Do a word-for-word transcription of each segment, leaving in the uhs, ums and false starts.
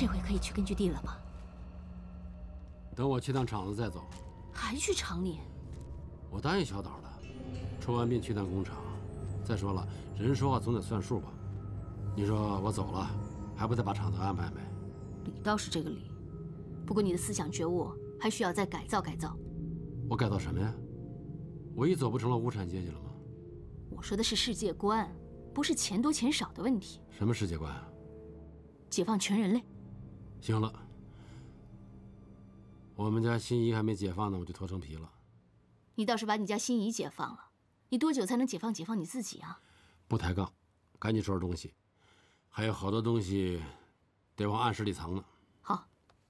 这回可以去根据地了吧？ 等我去趟厂子再走。 还去厂里？ 我答应小岛了，出完殡去趟工厂。再说了，人说话总得算数吧？你说我走了，还不得把厂子安排安排？ 理倒是这个理，不过你的思想觉悟还需要再改造改造。 我改造什么呀？我一走不成了无产阶级了吗？ 我说的是世界观，不是钱多钱少的问题。 什么世界观啊？ 解放全人类。 行了，我们家新姨还没解放呢，我就脱成皮了。 你倒是把你家新姨解放了，你多久才能解放解放你自己啊？ 不抬杠，赶紧收拾东西，还有好多东西得往暗室里藏呢。 好。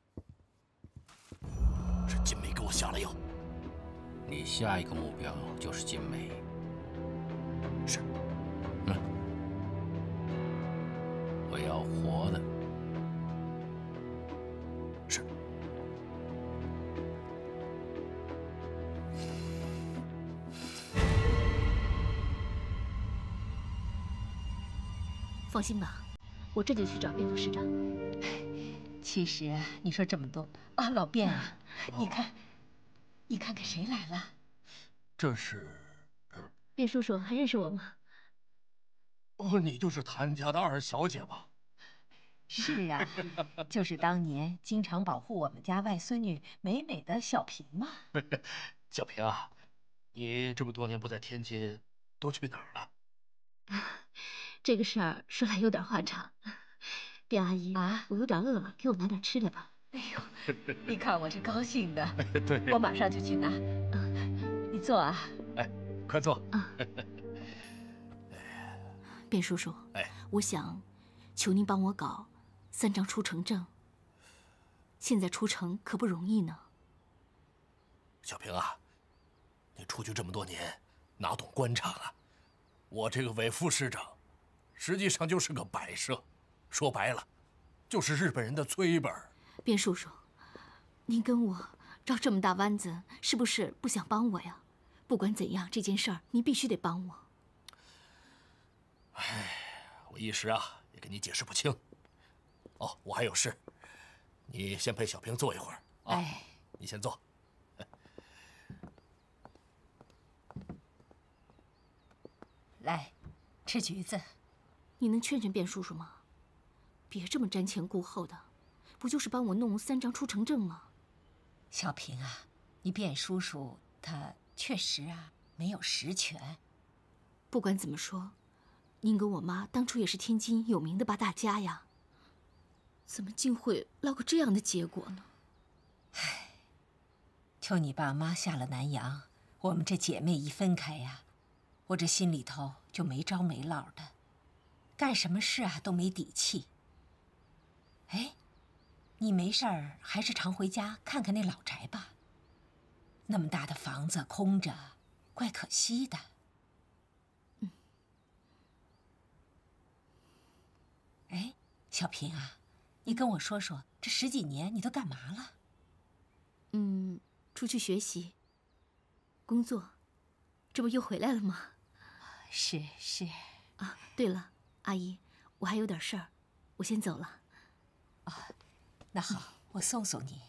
是金梅给我下了药。 你下一个目标就是金梅。 是。 嗯。我要活的。 是。 放心吧，我这就去找卞副市长。 其实你说这么多啊，老卞啊，你看，你看看谁来了？ 这是卞叔叔，还认识我吗？ 哦，你就是谭家的二小姐吧？ 是啊，就是当年经常保护我们家外孙女美美的小平嘛。 小平啊，你这么多年不在天津，都去哪儿了？ 这个事儿说来有点话长。卞阿姨啊， 我有点饿了，给我拿点吃的吧。 哎呦，你看我是高兴的。 对， 我马上就去拿。你坐啊。 哎，快坐。 啊。卞叔叔， 哎， 我想求您帮我搞三张出城证。现在出城可不容易呢。 小平啊，你出去这么多年，哪懂官场啊？我这个伪副市长，实际上就是个摆设，说白了，就是日本人的催本。 卞叔叔，您跟我绕这么大弯子，是不是不想帮我呀？不管怎样，这件事儿您必须得帮我。 唉，我一时啊也跟你解释不清。哦，我还有事，你先陪小平坐一会儿啊。 哎， 你先坐。 来，吃橘子。 你能劝劝卞叔叔吗？别这么瞻前顾后的，不就是帮我弄三张出城证吗？ 小平啊，你卞叔叔他确实啊没有实权。 不管怎么说，您跟我妈当初也是天津有名的八大家呀，怎么竟会落个这样的结果呢？ 唉，就你爸妈下了南洋，我们这姐妹一分开呀，我这心里头就没着没落的，干什么事啊都没底气。哎，你没事儿还是常回家看看那老宅吧。那么大的房子空着，怪可惜的。 嗯。 哎，小平啊，你跟我说说，这十几年你都干嘛了？ 嗯，出去学习、工作，这不又回来了吗？ 是是。 啊，对了，阿姨，我还有点事儿，我先走了。 哦，那好，我送送你。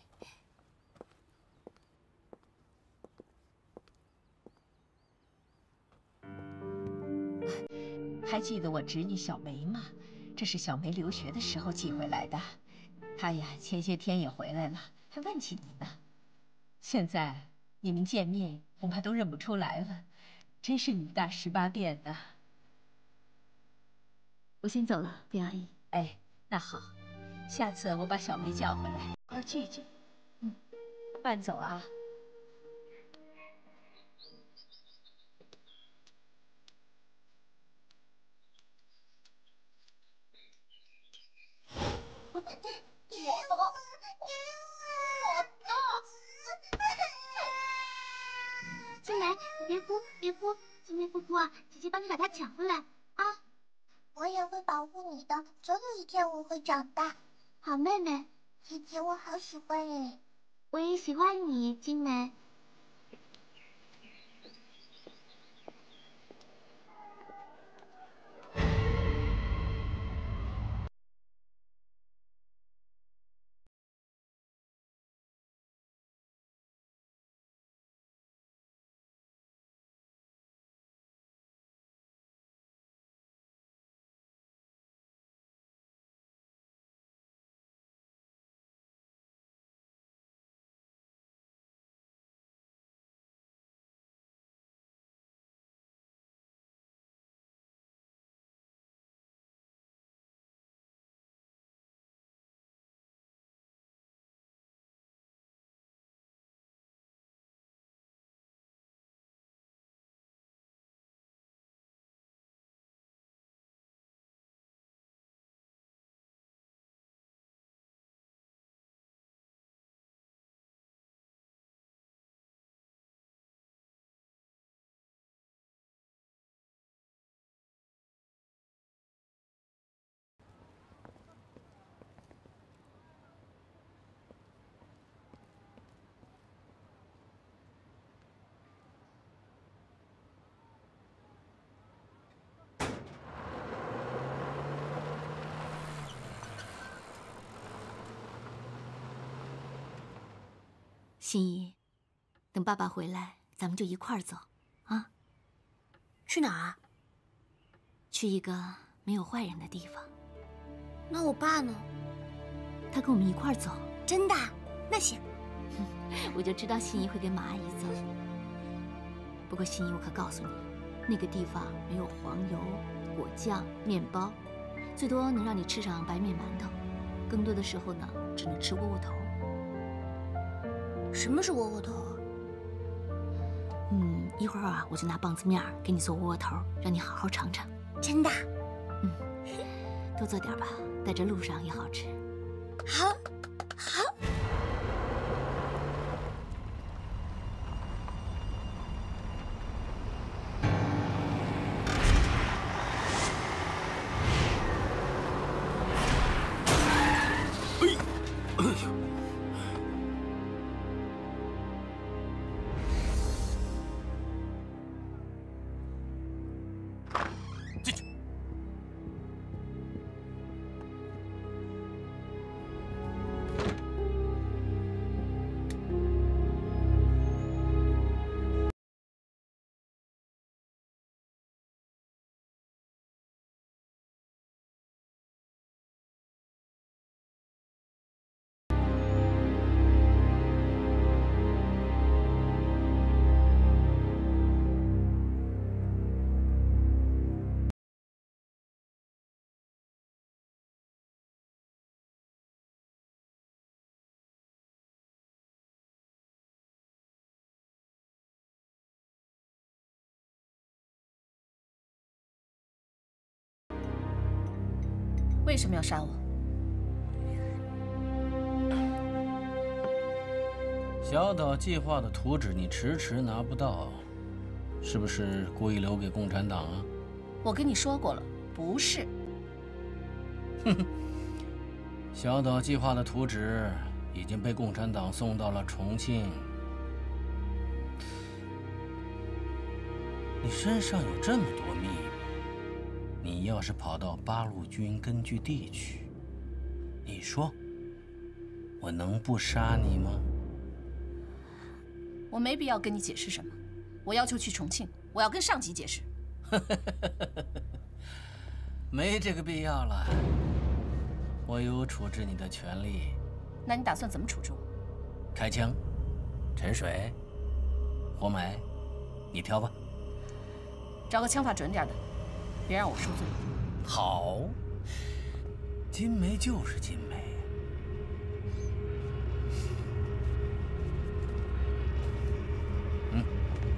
还记得我侄女小梅吗？这是小梅留学的时候寄回来的。她呀，前些天也回来了，还问起你呢。现在你们见面，恐怕都认不出来了，真是女大十八变的。 我先走了，卞阿姨。 哎，那好，下次我把小梅叫回来，快聚聚。嗯，慢走啊。 我的，我的，金梅，你别哭，别哭，金梅不哭啊，姐姐帮你把它抢回来啊！我也会保护你的，总有一天我会长大。好妹妹，姐姐我好喜欢你，我也喜欢你，金梅。 心怡，等爸爸回来，咱们就一块儿走，啊？ 去哪儿啊？ 去一个没有坏人的地方。 那我爸呢？ 他跟我们一块儿走。 真的？那行。 我就知道心怡会跟马阿姨走。不过心怡，我可告诉你，那个地方没有黄油、果酱、面包，最多能让你吃上白面馒头，更多的时候呢，只能吃窝窝头。 什么是窝窝头啊？ 嗯，一会儿啊，我就拿棒子面给你做窝窝头，让你好好尝尝。 真的？ 嗯，多做点吧，带着路上也好吃。 好，好。 为什么要杀我？ 小岛计划的图纸你迟迟拿不到，是不是故意留给共产党啊？ 我跟你说过了，不是。 哼哼，小岛计划的图纸已经被共产党送到了重庆。你身上有这么多秘密。你要是跑到八路军根据地去，你说我能不杀你吗？ 我没必要跟你解释什么，我要求去重庆，我要跟上级解释。 没这个必要了，我有处置你的权利。 那你打算怎么处置我？ 开枪、沉水、活埋，你挑吧。 找个枪法准点的。别让我受罪。 好，金梅就是金梅。 嗯，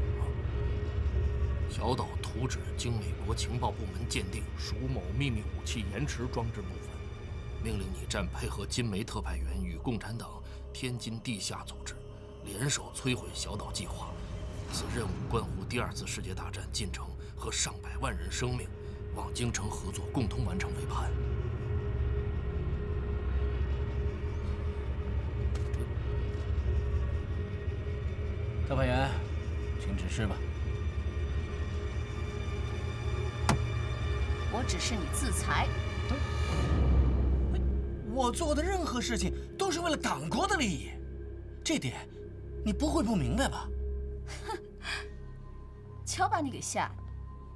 小岛图纸经美国情报部门鉴定，属某秘密武器延迟装置部分。命令你站配合金梅特派员与共产党天津地下组织联手摧毁小岛计划。此任务关乎第二次世界大战进程和上百万人生命。望京城合作，共同完成围盘。 特派员，请指示吧。 我指示你自裁。 我做的任何事情都是为了党国的利益，这点你不会不明白吧？ 哼，瞧把你给吓的！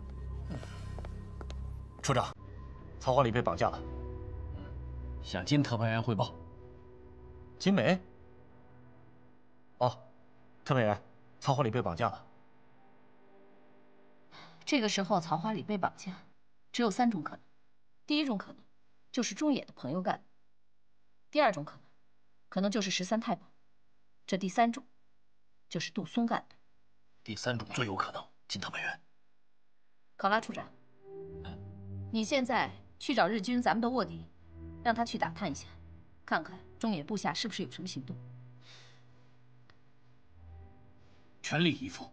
处长，曹华礼被绑架了， 向金特派员汇报。 金梅。哦，特派员，曹华礼被绑架了。 这个时候，曹华礼被绑架，只有三种可能：第一种可能就是中野的朋友干的；第二种可能，可能就是十三太保；这第三种，就是杜松干的。 第三种最有可能，金特派员。 考拉处长。你现在去找日军咱们的卧底，让他去打探一下，看看中野部下是不是有什么行动。 全力以赴。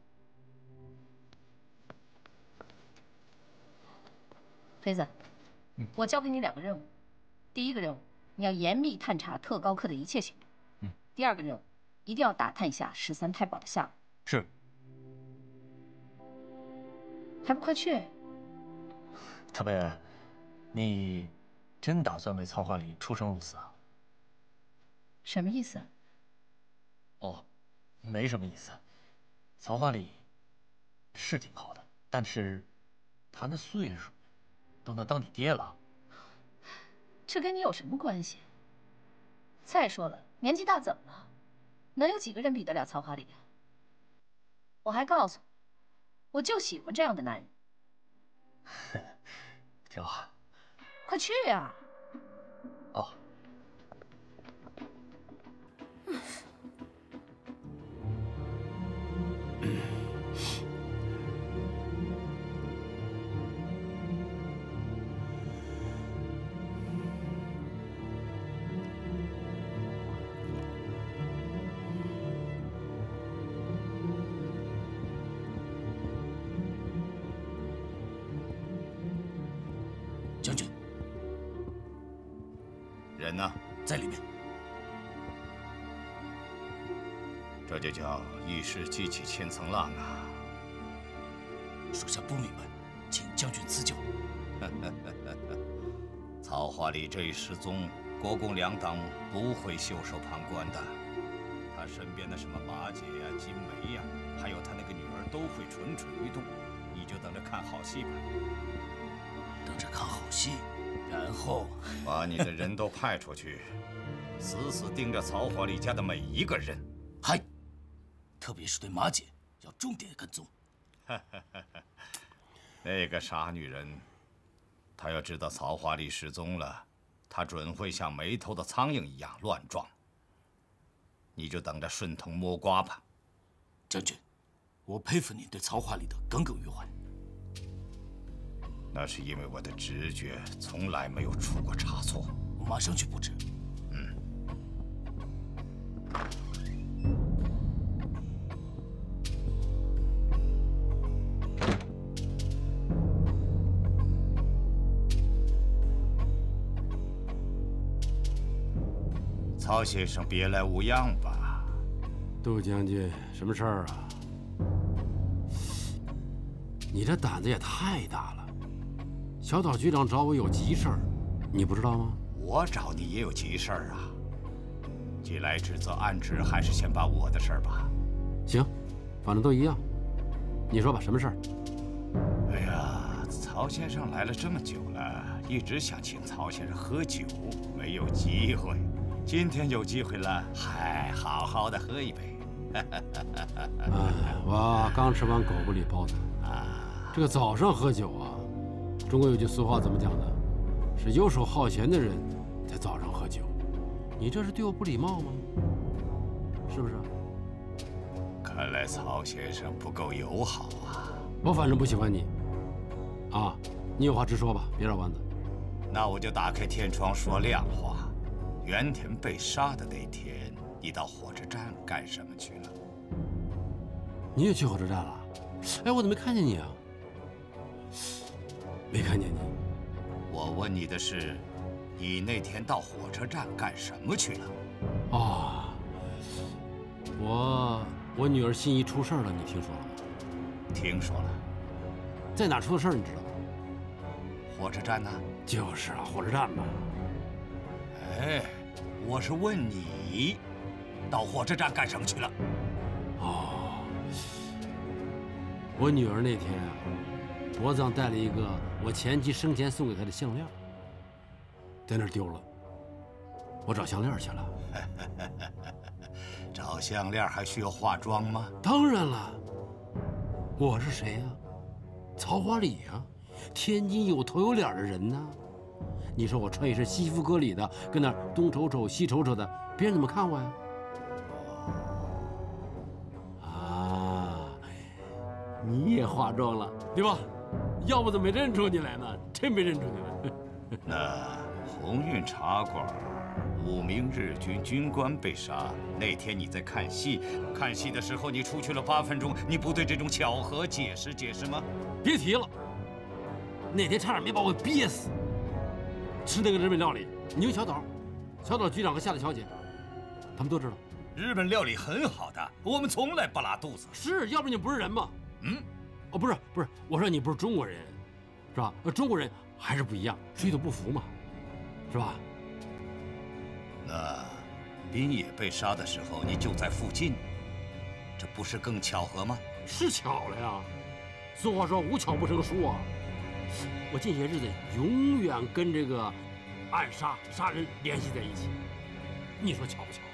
飞子，嗯，我交给你两个任务。第一个任务，你要严密探查特高课的一切行动。嗯。第二个任务，一定要打探一下十三太保的下落。 是。 还不快去！ 特派员，你真打算为曹华礼出生入死啊？ 什么意思？ 哦， 没什么意思。曹花丽是挺好的，但是他那岁数都能当你爹了。 这跟你有什么关系？再说了，年纪大怎么了？能有几个人比得了曹花丽啊？我还告诉你，我就喜欢这样的男人。 挺好。 快去呀！ 哦。 将军， 人呢？ 在里面。 这就叫一石激起千层浪啊！ 属下不明白，请将军赐教。 曹花丽这一失踪，国共两党不会袖手旁观的。他身边的什么马姐呀、金梅呀，还有他那个女儿都会蠢蠢欲动。你就等着看好戏吧。 等着看好戏，然后把你的人都派出去，死死盯着曹花丽家的每一个人。 嗨，特别是对马姐要重点跟踪。 那个傻女人，她要知道曹花丽失踪了，她准会像没头的苍蝇一样乱撞。你就等着顺藤摸瓜吧。 将军，我佩服您对曹花丽的耿耿于怀。 那是因为我的直觉从来没有出过差错。 我马上去布置。 嗯。曹先生，别来无恙吧？ 杜将军，什么事儿啊？你这胆子也太大了！小岛局长找我有急事儿，你不知道吗？ 我找你也有急事儿啊！既来之则安之，还是先办我的事儿吧。 行，反正都一样。你说吧，什么事儿？ 哎呀，曹先生来了这么久了，一直想请曹先生喝酒，没有机会。今天有机会了，嗨，好好的喝一杯。 哎，我刚吃完狗不理包子。啊，这个早上喝酒啊，中国有句俗话怎么讲的？是游手好闲的人在早上喝酒。你这是对我不礼貌吗？是不是？ 看来曹先生不够友好啊。 我反正不喜欢你。啊，你有话直说吧，别绕弯子。 那我就打开天窗说亮话。原田被杀的那天，你到火车站干什么去了？ 你也去火车站了？哎，我怎么没看见你啊？没看见你。 我问你的是，你那天到火车站干什么去了？ 啊，我我女儿心怡出事了，你听说了吗？ 听说了。 在哪出的事儿？你知道吗？ 火车站呢？ 就是啊，火车站嘛。 哎，我是问你，到火车站干什么去了？ 哦，我女儿那天啊，脖子上戴了一个我前妻生前送给她的项链，在那儿丢了。我找项链去了。 找项链还需要化妆吗？ 当然了。我是谁呀？曹花丽呀，天津有头有脸的人呢。你说我穿一身西服革履的，跟那儿东瞅瞅西瞅瞅的，别人怎么看我呀？啊，你也化妆了，对吧？要不怎么没认出你来呢？真没认出你来。 那鸿运茶馆五名日军军官被杀那天，你在看戏，看戏的时候你出去了八分钟，你不对这种巧合解释解释吗？ 别提了，那天差点没把我憋死。吃那个日本料理，你有小岛、小岛局长和夏大小姐，他们都知道。 日本料理很好的，我们从来不拉肚子。 是，要不然你不是人吗？ 嗯， 哦，不是不是，我说你不是中国人，是吧？中国人还是不一样，水土不服嘛，是吧？ 那滨野被杀的时候，你就在附近， 这不是更巧合吗？ 是巧了呀。俗话说无巧不成书啊。我近些日子永远跟这个暗杀杀人联系在一起，你说巧不巧？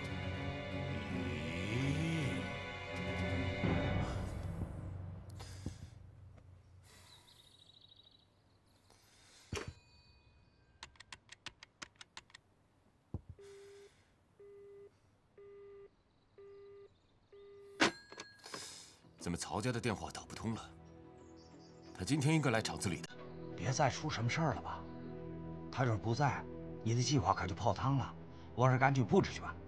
怎么曹家的电话打不通了？他今天应该来厂子里的。 别再出什么事儿了吧？他这不在，你的计划可就泡汤了。我还是赶紧布置去吧。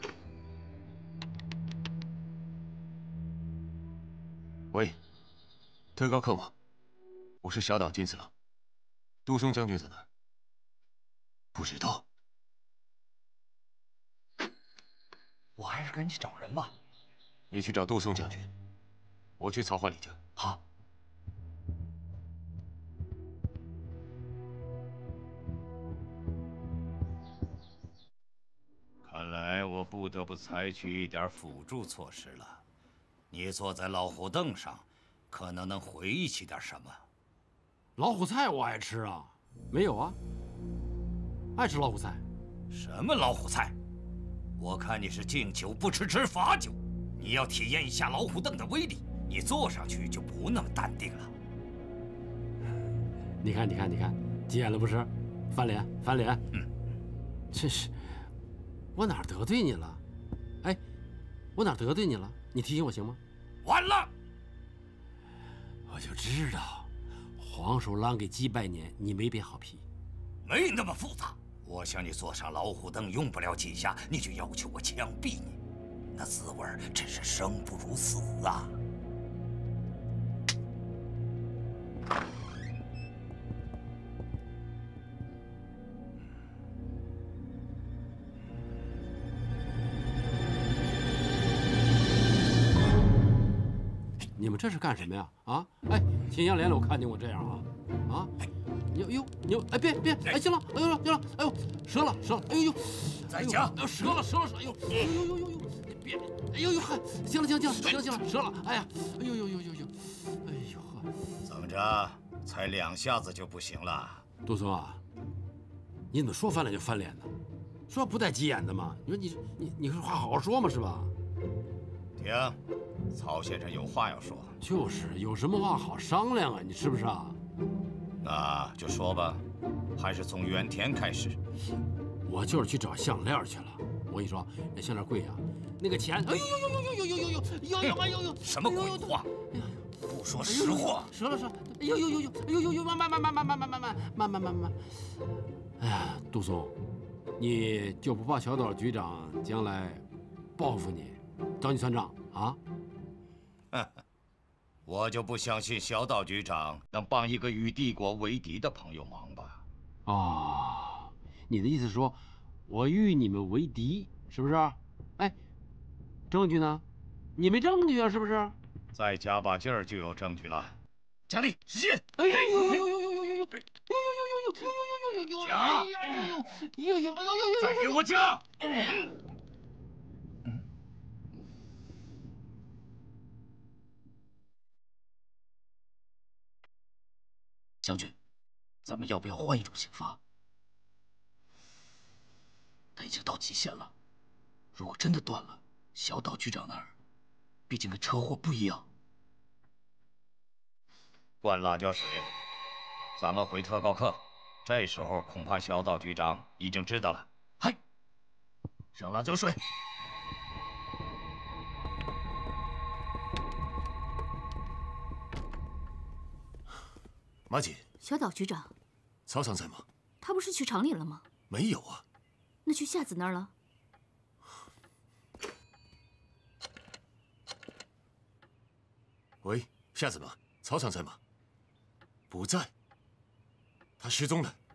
喂，特高克吗？我是小岛金次郎。杜松将军在哪儿？不知道。 我还是赶紧找人吧。 你去找杜松将军。我去曹花里家。 好。 看来我不得不采取一点辅助措施了。你坐在老虎凳上，可能能回忆起点什么。 老虎菜我爱吃啊，没有啊？爱吃老虎菜。 什么老虎菜？我看你是敬酒不吃吃罚酒。你要体验一下老虎凳的威力。你坐上去就不那么淡定了。 你看，你看，你看，急眼了不是？翻脸，翻脸。 嗯， 真是，我哪儿得罪你了？哎，我哪儿得罪你了？你提醒我行吗？ 完了， 我就知道，黄鼠狼给鸡拜年，你没变好皮。 没那么复杂。我想你坐上老虎凳用不了几下，你就要求我枪毙你，那滋味真是生不如死啊！ 你们这是干什么呀？啊！哎，秦香莲了，我看见我这样啊啊！哟哟哟！哎，别别！哎，行了，哎呦行了，哎呦，折了折了！哎呦呦！ 再讲！ 哎，折了折了折！哎呦哎呦呦呦呦！别！哎呦呦！嗨，行了行了行了行了行了，折了！哎呀！哎呦呦呦呦呦！哎呦呵！ 怎么着？才两下子就不行了？ 杜松啊，你怎么说翻脸就翻脸呢？说不带急眼的嘛？你说你你你说话好好说嘛，是吧？ 停！曹先生有话要说。 就是有什么话好商量啊？你是不是啊？ 那就说吧，还是从原田开始。 我就是去找项链去了。我跟你说，那项链贵呀，那个钱，哎呦呦呦呦呦呦呦呦呦呦哎呦呦！ 什么鬼话？哎呀，不说实话。 折了折了！哎呦呦呦呦！哎呦呦呦！慢慢慢慢慢慢慢慢慢慢慢慢慢。哎呀，杜松，你就不怕小岛局长将来报复你，找你算账啊？ 我就不相信小岛局长能帮一个与帝国为敌的朋友忙吧？ 哦，你的意思是说，我与你们为敌，是不是？哎，证据呢？你没证据啊，是不是？ 再加把劲儿就有证据了。加力，使劲！ 哎呦呦呦呦呦呦呦呦呦呦呦呦呦呦呦！ 加！ 呦呦呦呦呦！ 再给我加！ 将军，咱们要不要换一种刑罚？他已经到极限了，如果真的断了，小岛局长那儿，毕竟跟车祸不一样。 灌辣椒水，咱们回特高课。这时候恐怕小岛局长已经知道了。 嗨，上辣椒水。 马姐， 小岛局长， 曹桑在吗？ 他不是去厂里了吗？ 没有啊。 那去夏子那儿了？ 喂，夏子吗？曹桑在吗？不在，他失踪了。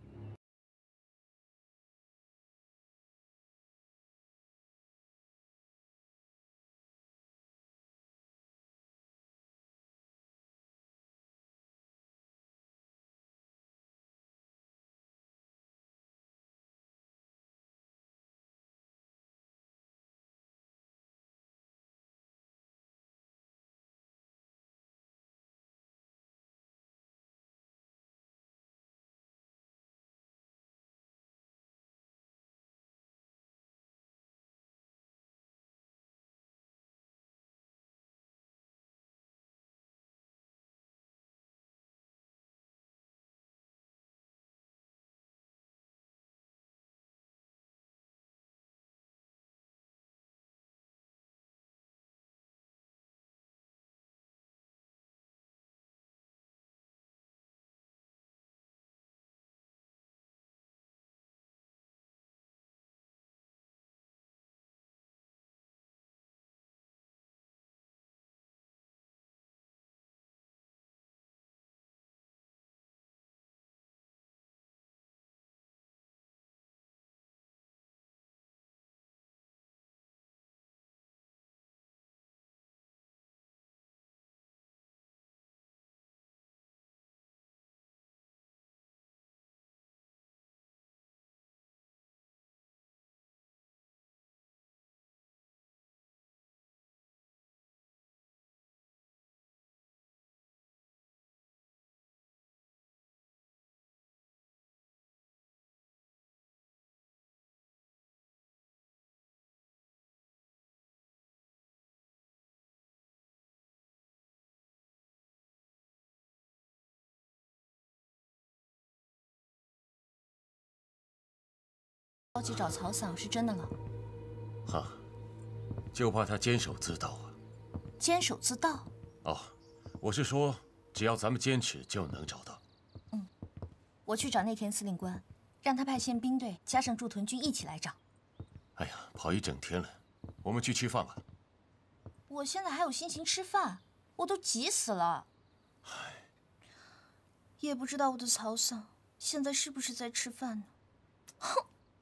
着急找曹桑是真的了。 哈，就怕他坚守自盗啊。 坚守自盗？ 哦，我是说，只要咱们坚持，就能找到。 嗯，我去找内田司令官，让他派遣兵队加上驻屯军一起来找。 哎呀，跑一整天了，我们去吃饭吧。 我现在还有心情吃饭，我都急死了。唉，也不知道我的曹桑现在是不是在吃饭呢？哼！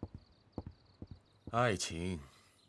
爱情。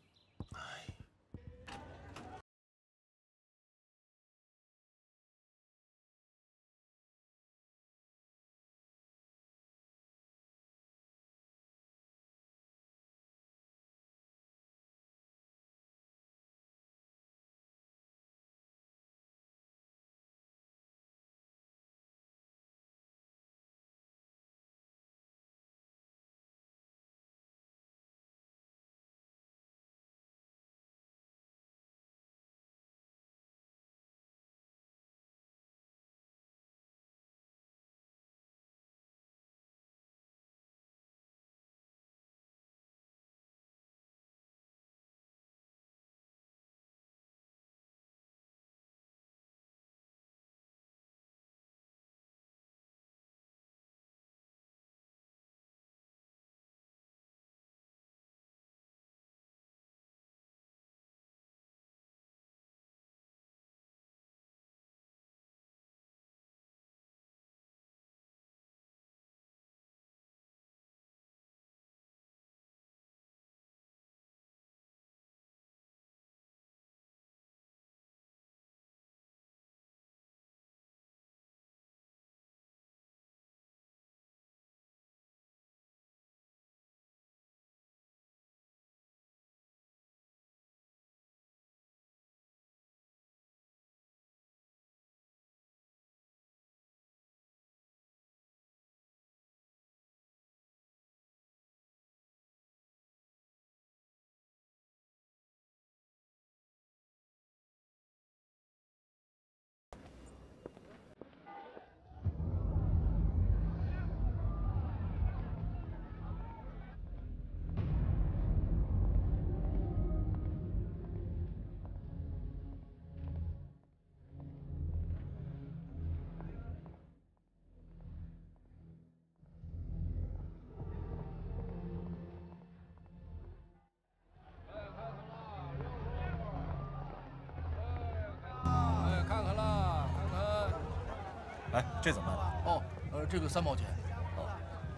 哎，这怎么卖的？哦，呃，这个三毛钱。哦。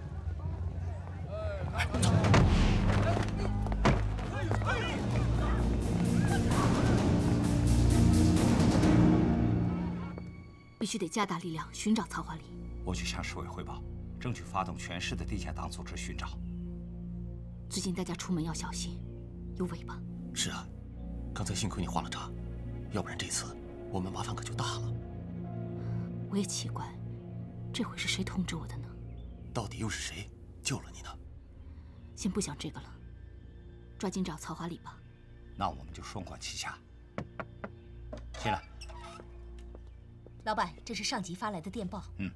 哎，走。 必须得加大力量寻找曹华礼。 我去向市委汇报，争取发动全市的地下党组织寻找。 最近大家出门要小心，有尾巴。 是啊，刚才幸亏你画了叉，要不然这次我们麻烦可就大了。 我也奇怪，这回是谁通知我的呢？ 到底又是谁救了你呢？ 先不想这个了，抓紧找曹华礼吧。 那我们就双管齐下。进来。 老板，这是上级发来的电报。 嗯。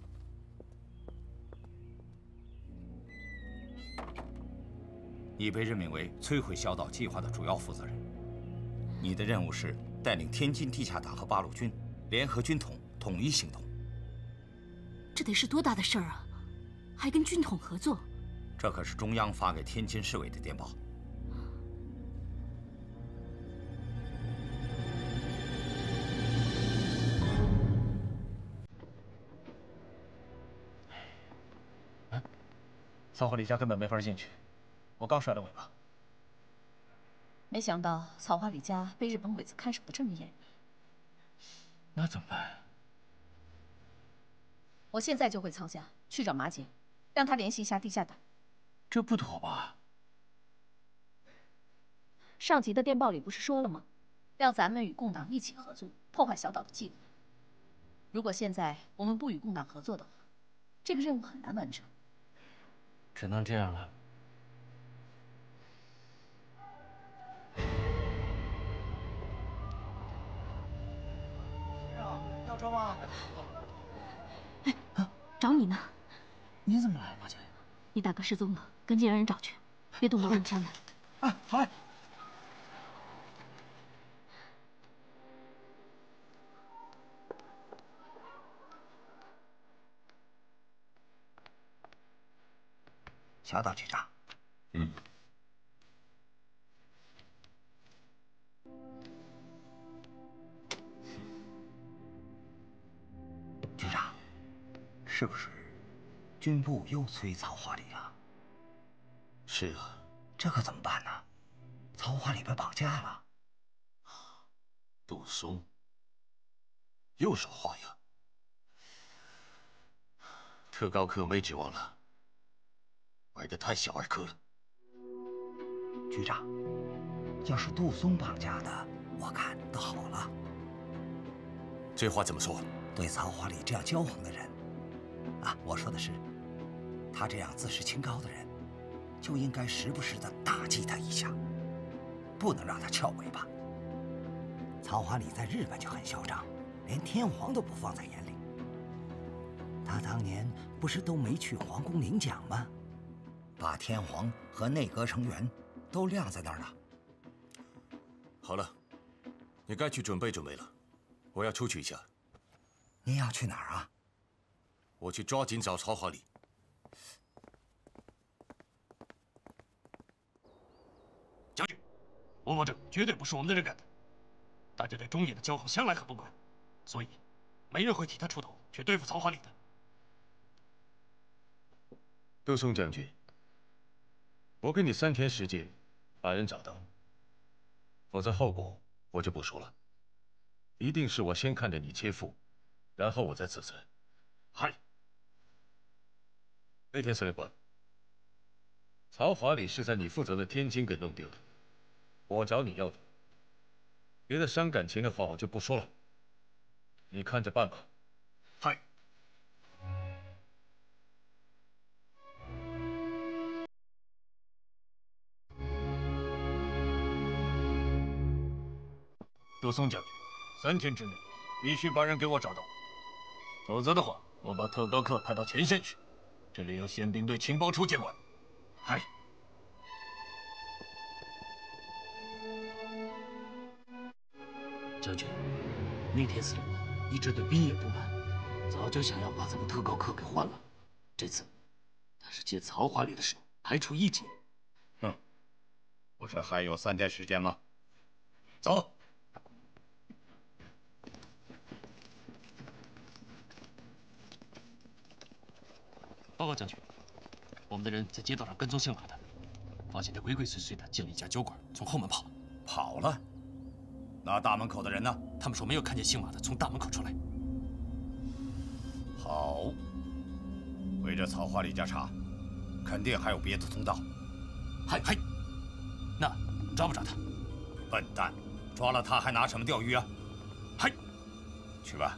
你被任命为摧毁小岛计划的主要负责人。你的任务是带领天津地下党和八路军联合军统。 统一行动， 这得是多大的事儿啊！还跟军统合作？ 这可是中央发给天津市委的电报。 哎，曹华礼家根本没法进去，我刚甩了尾巴。 没想到曹华礼家被日本鬼子看守的这么严。 那怎么办？ 我现在就回曹家去找马姐，让她联系一下地下党。 这不妥吧？ 上级的电报里不是说了吗？让咱们与共党一起合作，破坏小岛的计划。如果现在我们不与共党合作的话，这个任务很难完成。 只能这样了。 先生，要车吗？ 找你呢， 你怎么来了，马姐？ 你大哥失踪了，跟进让人找去。 别动刀动枪的。 啊，好嘞。小岛局长。 嗯。 局长，是不是军部又催曹华礼了？ 是啊。 这可怎么办呢？曹华礼被绑架了。 杜松又耍花样。特高课没指望了，玩得太小儿科了。 局长，要是杜松绑架的，我看都好了。 这话怎么说？ 对曹华礼这样骄横的人，啊，我说的是，他这样自视清高的人，就应该时不时的打击他一下，不能让他翘尾巴。曹华礼在日本就很嚣张，连天皇都不放在眼里。他当年不是都没去皇宫领奖吗？把天皇和内阁成员都晾在那儿了。 好了，你该去准备准备了，我要出去一下。 您要去哪儿啊？ 我去抓紧找曹华礼。 将军，吴某这绝对不是我们的人干的。大家对中野的骄横向来很不满，所以没人会替他出头去对付曹华礼的。 杜松将军，我给你三天时间把人找到，否则后果我就不说了。一定是我先看着你切腹，然后我再自责。 嗨。 那天司令官，曹华礼是在你负责的天津给弄丢的，我找你要的。别的伤感情的话我就不说了，你看着办吧。 嗨。杜松将军，三天之内必须把人给我找到，否则的话，我把特高课派到前线去。这里由宪兵队情报处接管。嗨。 将军，那天司令一直对兵也不满，早就想要把咱们特高课给换了。这次他是借曹华礼的手排除异己。 哼，不是还有三天时间吗？走。 报告将军，我们的人在街道上跟踪姓马的，发现他鬼鬼祟祟的进了一家酒馆，从后门跑了。 跑了？那大门口的人呢？ 他们说没有看见姓马的从大门口出来。 好，围着曹华礼家查，肯定还有别的通道。 嗨嗨，那抓不抓他？ 笨蛋，抓了他还拿什么钓鱼啊？ 嗨， 去吧。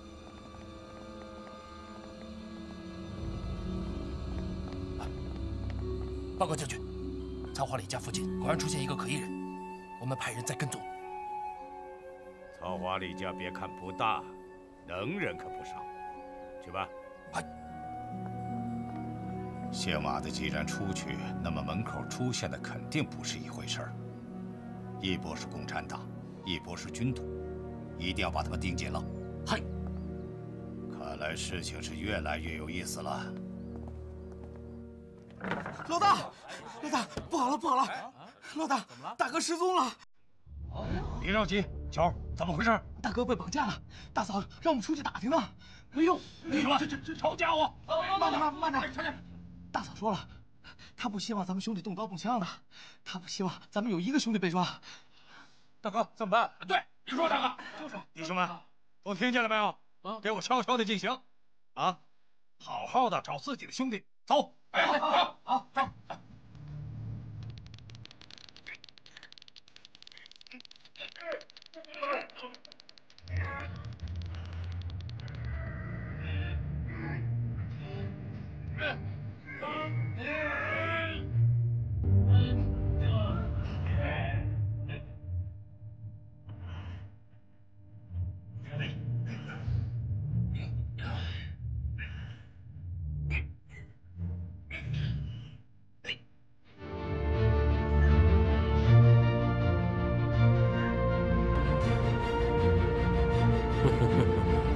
报告将军，曹华礼家附近果然出现一个可疑人，我们派人在跟踪。 曹华礼家别看不大，能人可不少。去吧。 嗨。 姓马的既然出去，那么门口出现的肯定不是一回事儿。一波是共产党，一波是军统，一定要把他们盯紧了。 嗨。 看来事情是越来越有意思了。 老大，老大，不好了，不好了！老大，大哥失踪了！ 别着急，球，怎么回事？ 大哥被绑架了，大嫂让我们出去打听呢。 没用，你说这这这抄家伙！ 慢点，慢慢点。大嫂说了，她不希望咱们兄弟动刀动枪的，她不希望咱们有一个兄弟被抓。 大哥，怎么办？对，你说，大哥，就是。弟兄们，都听见了没有？啊，给我悄悄的进行，啊，好好的找自己的兄弟，走。哎，好，好，走。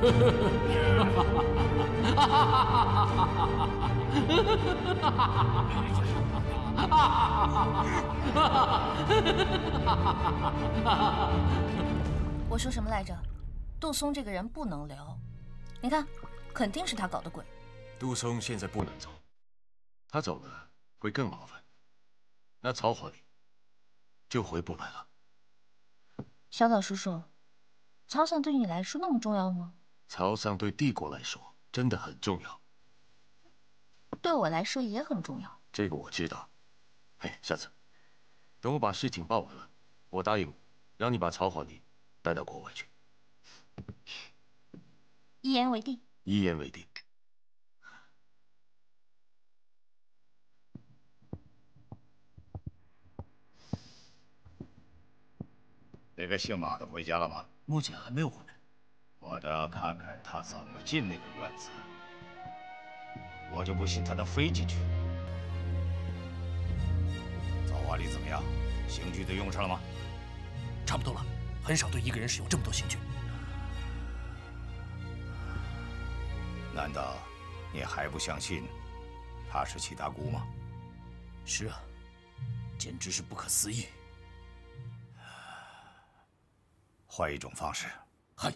我说什么来着？杜松这个人不能留，你看，肯定是他搞的鬼。 杜松现在不能走，他走了会更麻烦，那曹华礼就回不来了。 小岛叔叔，曹桑对你来说那么重要吗？ 曹桑对帝国来说真的很重要， 对我来说也很重要。 这个我知道。哎，下次等我把事情办完了，我答应让你把曹华礼带到国外去。 一言为定。 一言为定。 那个姓马的回家了吗？ 目前还没有回来。 我倒要看看他怎么进那个院子。我就不信他能飞进去。曹华礼怎么样？刑具都用上了吗？ 差不多了，很少对一个人使用这么多刑具。 难道你还不相信他是七大姑吗？ 是啊，简直是不可思议。 换一种方式。 嗨。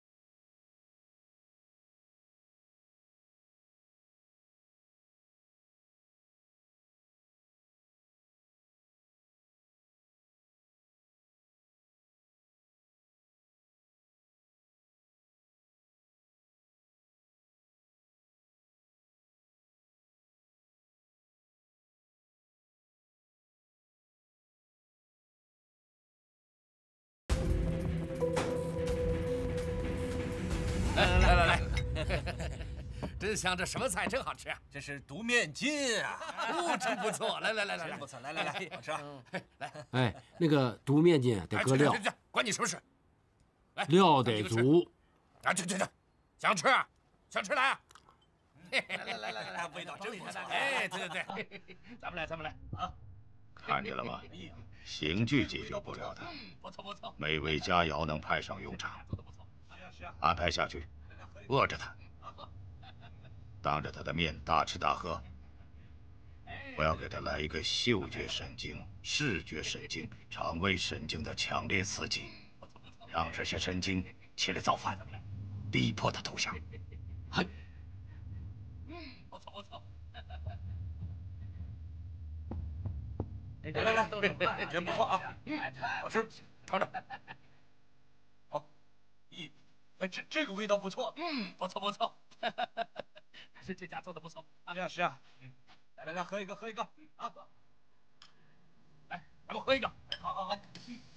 来来来来，真香！这什么菜真好吃啊！ 这是独面筋啊！ 哦，真不错！来来来来来， 不错！来来来，好吃啊！ 来， 哎，那个独面筋得搁料， 关你什么事？来， 料得足。 啊，去去去，想吃啊？想吃来啊！ 来来来来来，味道真不错！ 哎，对对对，咱们来，咱们来啊！ 看见了吗？刑具解决不了的， 不错不错， 美味佳肴能派上用场。安排下去，饿着他，当着他的面大吃大喝。我要给他来一个嗅觉神经、视觉神经、肠胃神经的强烈刺激，让这些神经起来造反，逼迫他投降。 嗨，不错不错。 来来来，真不错啊，好吃，尝尝。好，一。哎，这这个味道不错， 嗯，不错不错，是这家做的不错。 是啊是啊，来来来，喝一个喝一个啊！ 来，咱们喝一个。 好好好。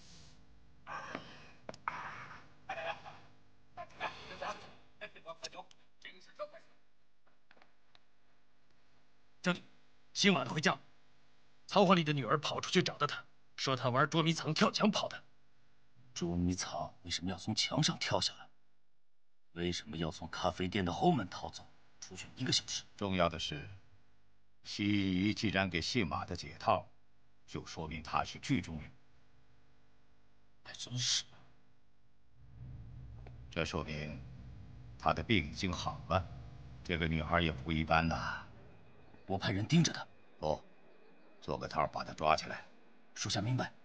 这里，姓马的回家，曹华礼的女儿跑出去找的他，说他玩捉迷藏跳墙跑的。捉迷藏为什么要从墙上跳下来？为什么要从咖啡店的后门逃走？出去一个小时。 重要的是，西夷既然给姓马的解套，就说明他是剧中人。 还真是。 这说明他的病已经好了。这个女孩也不一般呐。 我派人盯着她。 不，做个套把她抓起来。 属下明白。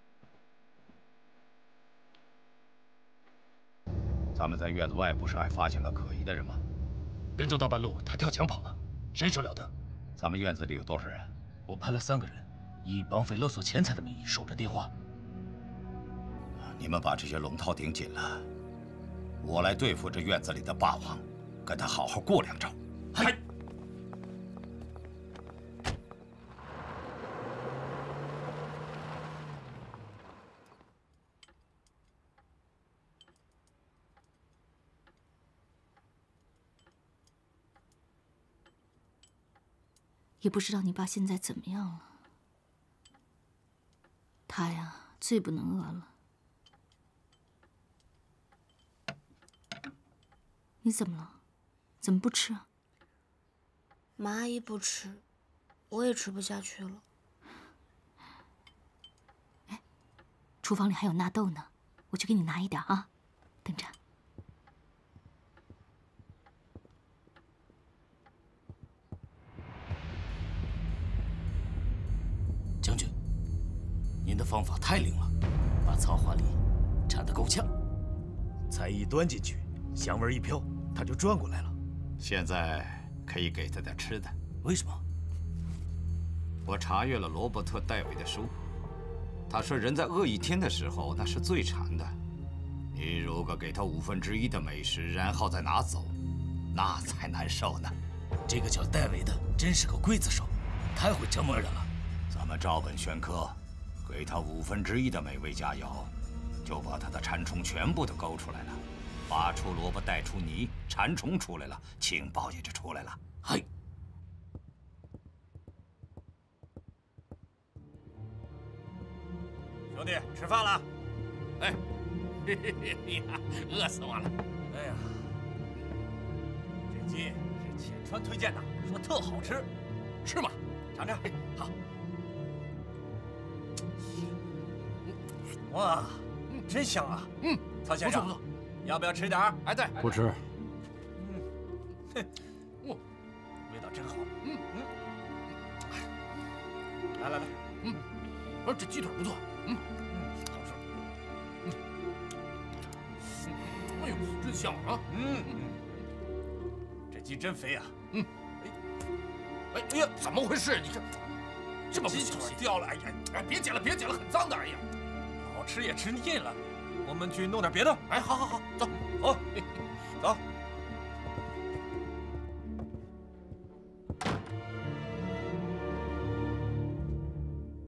咱们在院子外不是还发现了可疑的人吗？ 跟走到半路，他跳墙跑了，谁受了得？ 咱们院子里有多少人？ 我派了三个人，以绑匪勒索钱财的名义守着电话。 你们把这些龙套顶紧了，我来对付这院子里的霸王，跟他好好过两招。 嗨。 也不知道你爸现在怎么样了。他呀，最不能饿了。你怎么了？怎么不吃啊？ 马阿姨不吃，我也吃不下去了。 哎，厨房里还有纳豆呢，我去给你拿一点啊。等着。 方法太灵了，把曹花梨缠得够呛，菜一端进去，香味一飘，它就转过来了。 现在可以给他点吃的。 为什么？ 我查阅了罗伯特·戴维的书，他说人在饿一天的时候那是最馋的。你如果给他五分之一的美食，然后再拿走，那才难受呢。 这个叫戴维的真是个刽子手，太会折磨人了。 咱们照本宣科，给他五分之一的美味佳肴，就把他的馋虫全部都勾出来了。拔出萝卜带出泥，馋虫出来了，情报也就出来了。 嘿， 兄弟，吃饭了。 哎，嘿嘿嘿呀，饿死我了。 哎呀，这鸡是浅川推荐的，说特好吃， 是吗？ 尝尝。 好。 哇，真香啊！嗯，曹先生，不错不错，要不要吃点儿？ 哎，对， 不吃。 嗯，哼，哇，味道真好。嗯嗯，来来来， 嗯，啊，这鸡腿不错。嗯嗯，好吃。 嗯，哎呦，真香啊！ 嗯嗯，这鸡真肥啊！ 嗯，哎哎呀，怎么回事？你看，这么鸡腿掉了！哎呀， 哎，别捡了，别捡了，很脏的！哎呀。 吃也吃腻了，我们去弄点别的。 哎，好好好，走走走。